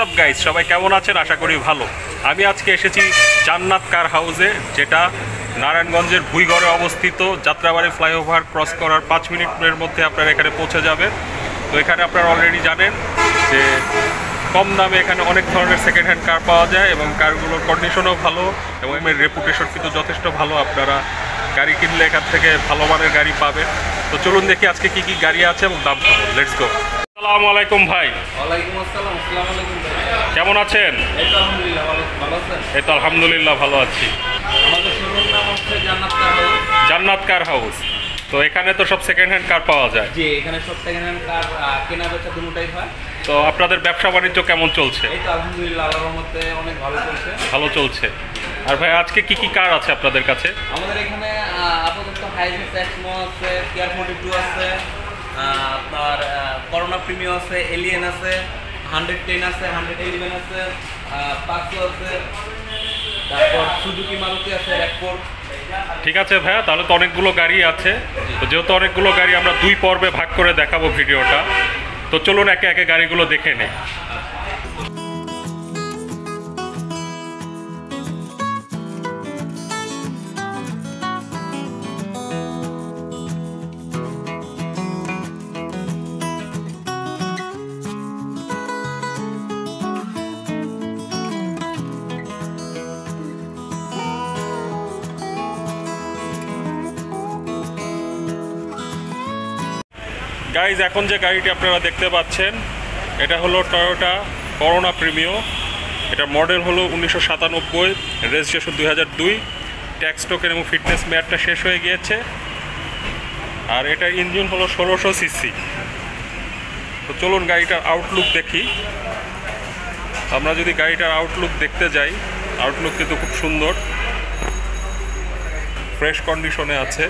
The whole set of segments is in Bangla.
হোয়াটসঅ্যাপ গাইস, সবাই কেমন আছেন? আশা করি ভালো। আমি আজকে এসেছি জান্নাত কার হাউসে, যেটা নারায়ণগঞ্জের ভুইগড়ে অবস্থিত। যাত্রাবাড়ি ফ্লাইওভার ক্রস করার 5 মিনিটের মধ্যে আপনারা এখানে পৌঁছে যাবেন। তো এখানে আপনারা অলরেডি জানেন যে কম দামে এখানে অনেক ধরনের সেকেন্ড হ্যান্ড কার পাওয়া যায় এবং কারগুলোর কন্ডিশনও ভালো এবং এর রেপুটেশন কিন্তু যথেষ্ট ভালো। আপনারা গাড়ি কিনলে এখান থেকে ভালো মানের গাড়ি পাবেন। তো চলুন দেখি আজকে কি কি গাড়ি আছে এবং দাম কেমন। Let's go. আসসালামু আলাইকুম ভাই। ওয়ালাইকুম আসসালাম। আসসালামু আলাইকুম ভাই। কেমন আছেন? এই তো আলহামদুলিল্লাহ ভালো আছেন? এই তো আলহামদুলিল্লাহ ভালো আছি। আমাদের শোরুম নাম হচ্ছে জান্নাত কার হাউস। জান্নাত কার হাউস। তো এখানে তো সব সেকেন্ড হ্যান্ড কার পাওয়া যায়। জি, এখানে সব সেকেন্ড হ্যান্ড কার কেনা বেচা দুটোই হয়। তো আপনাদের ব্যবসা বাণিজ্য কেমন চলছে? এই তো আলহামদুলিল্লাহ আল্লাহর রহমতে অনেক ভালো চলছে। ভালো চলছে। আর ভাই আজকে কি কি কার আছে আপনাদের কাছে? আমাদের এখানে আপাতত হাইজেন্স এক্সমো আছে, কেয়ার 42 আছে, আপনার করোনা প্রিমিয়াম আছে, এলিয়েন আছে, 110 আছে, 111 আছে, পাকসো আছে, তারপর সুজুকি মারুতি আছে, র্যাপফোর। ঠিক আছে ভাইয়া, তাহলে তো অনেকগুলো গাড়ি আছে। তো যেহেতু অনেকগুলো গাড়ি আমরা 2 পর্বে ভাগ করে দেখাবো ভিডিওটা, তো চলুন একে একে গাড়িগুলো দেখে নেই। গাইজ, এখন যে গাড়িটি আপনারা দেখতে পাচ্ছেন এটা হলো টয়োটা করোনা প্রিমিও। এটা মডেল হলো 1997, রেজিস্ট্রেশন 2002, ট্যাক্স টোকেন এবং ফিটনেস মেয়াদটা শেষ হয়ে গিয়েছে। আর এটার ইঞ্জিন হলো 1600 সিসি। তো চলুন গাড়িটার আউটলুক দেখি। আমরা যদি গাড়িটার আউটলুক দেখতে যাই, আউটলুক কিন্তু খুব সুন্দর, ফ্রেশ কন্ডিশনে আছে।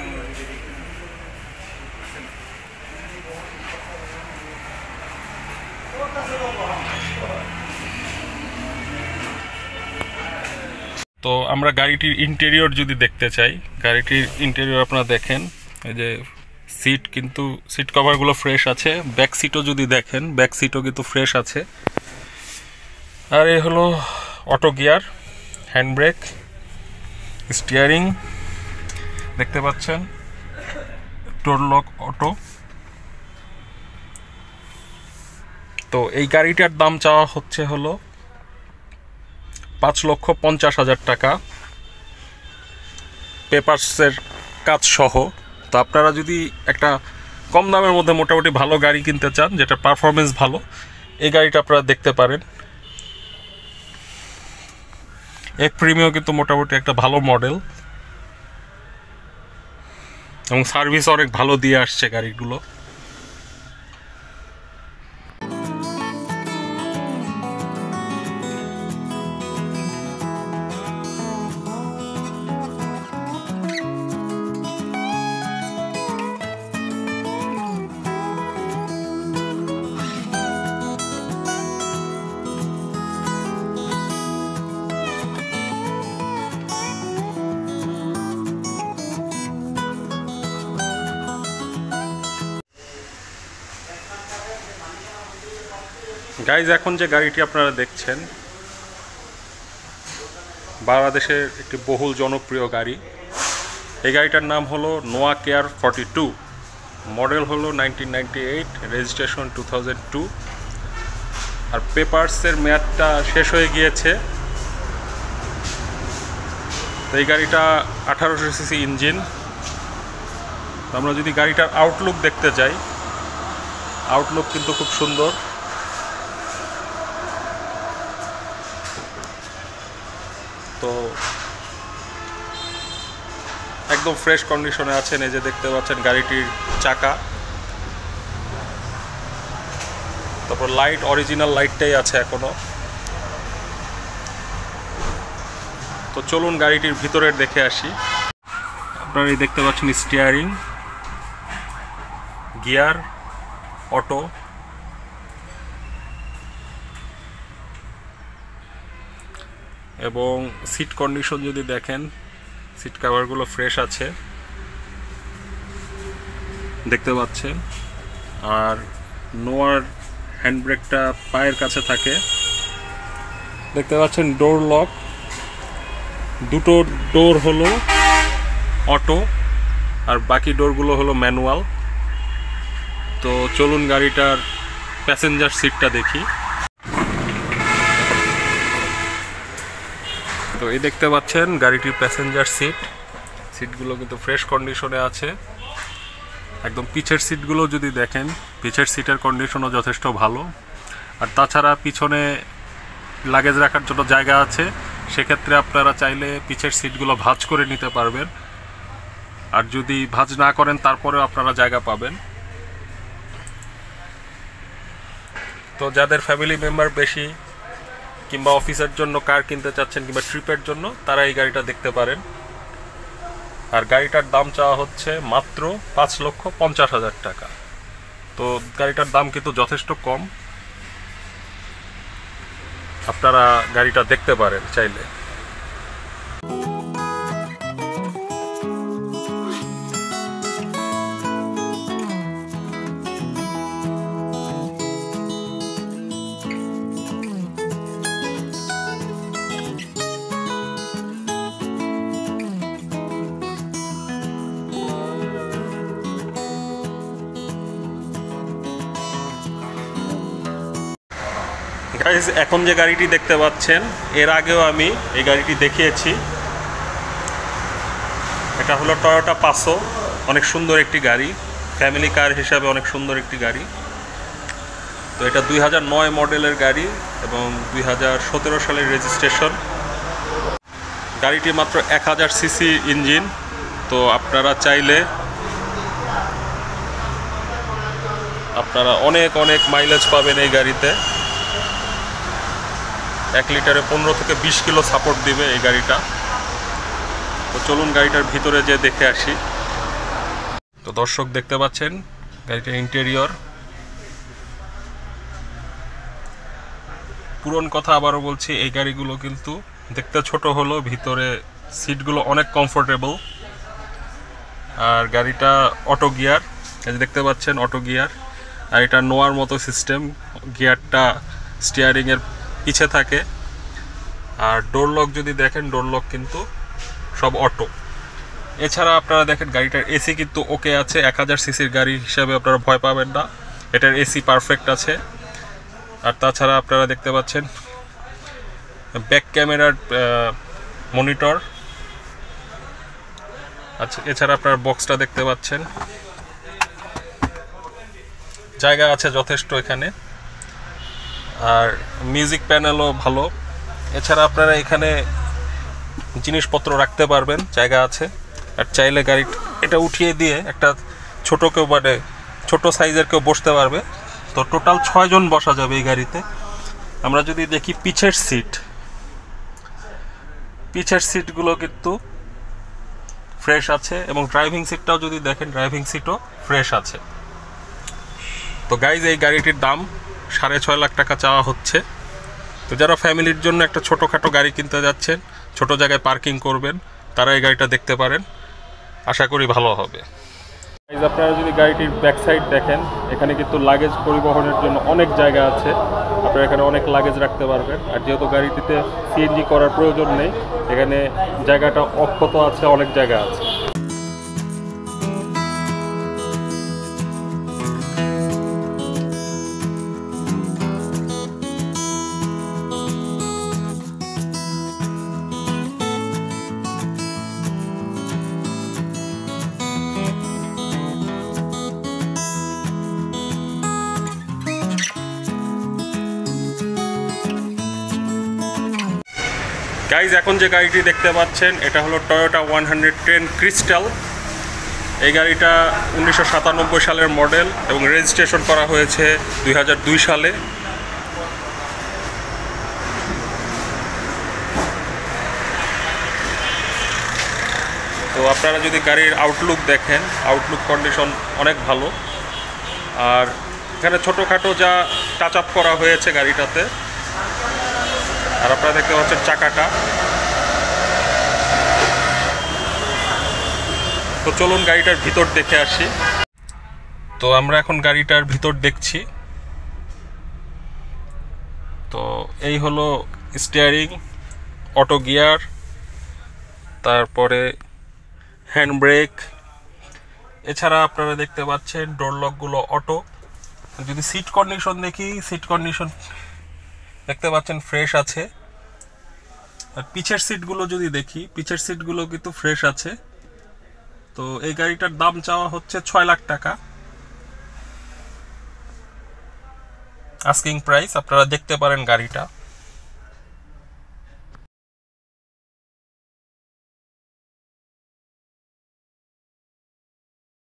তো আমরা গাড়িটির ইন্টেরিয়র যদি দেখতে চাই, গাড়িটির ইন্টেরিয়র আপনারা দেখেন, এই যে সিট কভারগুলো ফ্রেশ আছে। ব্যাক সিটও যদি দেখেন, ব্যাক সিটও কিন্তু ফ্রেশ আছে। আর এই হলো auto gear, hand brake, steering দেখতে পাচ্ছেন, ডোর লক অটো। তো এই গাড়িটার দাম চাওয়া হচ্ছে হলো 5,50,000 টাকা, পেপারসের কাজ সহ। তো আপনারা যদি একটা কম দামের মধ্যে মোটামুটি ভালো গাড়ি কিনতে চান, যেটা পারফরমেন্স ভালো, এই গাড়িটা আপনারা দেখতে পারেন। এক প্রিমিয়াম কিন্তু মোটামুটি একটা ভালো মডেল এবং সার্ভিস অনেক ভালো দিয়ে আসছে গাড়িগুলো। গাইজ, এখন যে গাড়িটি আপনারা দেখছেন বাংলাদেশের একটি বহুল জনপ্রিয় গাড়ি। এই গাড়িটার নাম হলো নোয়া কেয়ার 42, মডেল হলো 1998, রেজিস্ট্রেশন 2002, আর পেপারসের মেয়াদটা শেষ হয়ে গিয়েছে। তো এই গাড়িটা 1800 সিসি ইঞ্জিন। আমরা যদি গাড়িটার আউটলুক দেখতে যাই, আউটলুক কিন্তু খুব সুন্দর। তো একদম ফ্রেশ কন্ডিশনে আছেন। এই যে দেখতে পাচ্ছেন গাড়িটির চাকা, তারপর লাইট অরিজিনাল লাইটটাই আছে এখনো। তো চলুন গাড়িটির ভিতরের দেখে আসি। আপনারা এই দেখতে পাচ্ছেন স্টিয়ারিং, গিয়ার অটো, এবং সিট কন্ডিশন যদি দেখেন, সিট কভারগুলো ফ্রেশ আছে দেখতে পাচ্ছেন। আর নোয়ার হ্যান্ড ব্রেকটা পায়ের কাছে থাকে। দেখতে পাচ্ছেন ডোর লক, দুটো ডোর হলো অটো আর বাকি ডোরগুলো হলো ম্যানুয়াল। তো চলুন গাড়িটার প্যাসেঞ্জার সিটটা দেখি। তো এই দেখতে পাচ্ছেন গাড়িটির প্যাসেঞ্জার সিটগুলো কিন্তু ফ্রেশ কন্ডিশনে আছে। একদম পিছের সিটগুলো যদি দেখেন, পিছের সিটের কন্ডিশনও যথেষ্ট ভালো। আর তাছাড়া পিছনে লাগেজ রাখার জন্য জায়গা আছে, সেক্ষেত্রে আপনারা চাইলে পিছের সিটগুলো ভাঁজ করে নিতে পারবেন। আর যদি ভাঁজ না করেন তারপরেও আপনারা জায়গা পাবেন। তো যাদের ফ্যামিলি মেম্বার বেশি কিংবা অফিসের জন্য কার কিনতে চাচ্ছেন কিংবা ট্রিপের জন্য, তারা এই গাড়িটা দেখতে পারেন। আর গাড়িটার দাম চাওয়া হচ্ছে মাত্র 5,50,000 টাকা। তো গাড়িটার দাম কিন্তু যথেষ্ট কম, আপনারা গাড়িটা দেখতে পারেন চাইলে। গাইজ, এখন যে গাড়িটি দেখতে পাচ্ছেন, এর আগেও আমি এই গাড়িটি দেখিয়েছি। এটা হলো টয়োটা পাসো, অনেক সুন্দর একটি গাড়ি, ফ্যামিলি কার হিসাবে অনেক সুন্দর একটি গাড়ি। তো এটা 2009 মডেলের গাড়ি এবং 2017 সালের রেজিস্ট্রেশন। গাড়িটি মাত্র 1000 সিসি ইঞ্জিন। তো আপনারা চাইলে আপনারা অনেক অনেক মাইলেজ পাবেন এই গাড়িতে। 1 লিটারে 15 থেকে 20 কিলো সাপোর্ট দিবে এই গাড়িটা। তো চলুন গাড়িটার ভিতরে যে দেখে আসি। তো দর্শক দেখতে পাচ্ছেন গাড়িটার ইন্টেরিয়র। পুরন কথা আবারও বলছি, এই গাড়িগুলো কিন্তু দেখতে ছোট হলো, ভিতরে সিটগুলো অনেক কমফোর্টেবল। আর গাড়িটা অটো গিয়ার, এই যে দেখতে পাচ্ছেন অটো গিয়ার। আর এটা নোয়ার মতো সিস্টেম, গিয়ারটা স্টিয়ারিংয়ের পিছে থাকে। আর ডোর লক যদি দেখেন, ডোর লক কিন্তু সব অটো। এছাড়া আপনারা দেখেন গাড়িটার এসি কিন্তু ওকে আছে। 1000 সিসির গাড়ি হিসাবে আপনারা ভয় পাবেন না, এটার এসি পারফেক্ট আছে। আর তাছাড়া আপনারা দেখতে পাচ্ছেন ব্যাক ক্যামেরার মনিটর। আচ্ছা, এছাড়া আপনার বক্সটা দেখতে পাচ্ছেন, জায়গা আছে যথেষ্ট এখানে। আর মিউজিক প্যানেলও ভালো। এছাড়া আপনারা এখানে জিনিসপত্র রাখতে পারবেন, জায়গা আছে। আর চাইলে গাড়ি এটা উঠিয়ে দিয়ে একটা ছোট কেউ, মানে ছোট সাইজের কেউ বসতে পারবে। তো টোটাল 6 জন বসা যাবে এই গাড়িতে। আমরা যদি দেখি পিছের সিটগুলো কিন্তু ফ্রেশ আছে এবং ড্রাইভিং সিটটাও যদি দেখেন, ড্রাইভিং সিটও ফ্রেশ আছে। তো গাইজ, এই গাড়িটির দাম 6.5 লাখ টাকা চাওয়া হচ্ছে। তো যারা ফ্যামিলির জন্য একটা ছোটোখাটো গাড়ি কিনতে যাচ্ছেন, ছোট জায়গায় পার্কিং করবেন, তারা এই গাড়িটা দেখতে পারেন, আশা করি ভালো হবে। গাইজ, আপনারা যদি গাড়িটির ব্যাক সাইড দেখেন, এখানে কিন্তু লাগেজ পরিবহনের জন্য অনেক জায়গা আছে, আপনারা এখানে অনেক লাগেজ রাখতে পারবেন। আর যেহেতু গাড়িটিতে সিএনজি করার প্রয়োজন নেই, এখানে জায়গাটা অক্ষত আছে, অনেক জায়গা আছে। গাইজ, এখন যে গাড়িটি দেখতে পাচ্ছেন, এটা হলো টয়োটা 110 ক্রিস্টাল। এই গাড়িটা 1997 সালের মডেল এবং রেজিস্ট্রেশন করা হয়েছে 2002 সালে। তো আপনারা যদি গাড়ির আউটলুক দেখেন, আউটলুক কন্ডিশন অনেক ভালো। আর এখানে ছোটোখাটো যা টাচ আপ করা হয়েছে গাড়িটাতে। আর আপনারা দেখতে পাচ্ছেন চাকাটা। তো চলুন গাড়িটার ভিতর দেখে আসি। তো আমরা এখন গাড়িটার ভিতর দেখছি। তো এই হলো স্টিয়ারিং, অটো গিয়ার, তারপরে হ্যান্ড ব্রেক। এছাড়া আপনারা দেখতে পাচ্ছেন ডোর লকগুলো অটো। যদি সিট কন্ডিশন দেখি, সিট কন্ডিশন দেখতে পাচ্ছেন ফ্রেশ আছে। আর পিছের সিটগুলো যদি দেখি, পিছের সিটগুলো কিন্তু ফ্রেশ আছে। তো এই গাড়িটার দাম চাওয়া হচ্ছে 6 লাখ টাকা আস্কিং প্রাইস। আপনারা দেখতে পারেন গাড়িটা।